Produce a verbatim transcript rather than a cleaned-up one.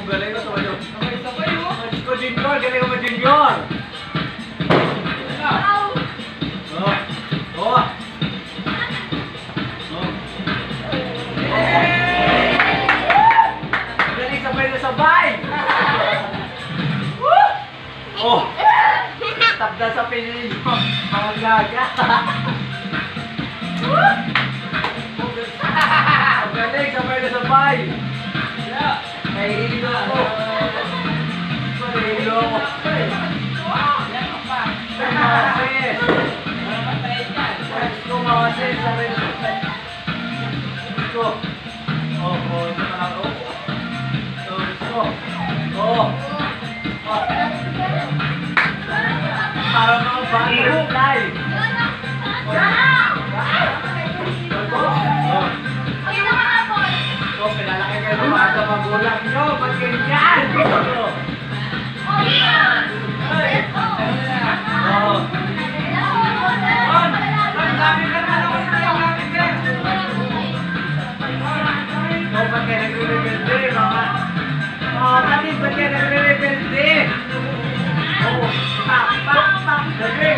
galing na sabay. Sabay-sabay mo. Ko junior, galing mo junior. Oh. Oh. Galing sabay na sabay. Oh. Tabda sa pinili mo. Mga gaga. Galing sabay na sabay. Nahihilo ako. Nahihilo ako. Mawasis. Gusto mawasis. Sabay na sabay. Gusto. Oh, oh. Ito na ako. Ito, gusto. Oh. Oh. Parang mga butterfly. So, pinalaki kayo ng mga sa magulang nyo. Ba't ganyan? Oh, yeah! Hey! Oh! On! On! Gamit ka naman ako sa'yo! Gamit ka! So, ba't kayo nagre-rebelde? Mga... Mga kapatid, ba't kayo nagre-rebelde? Oh! Pak! Pak! Pak! Gabi!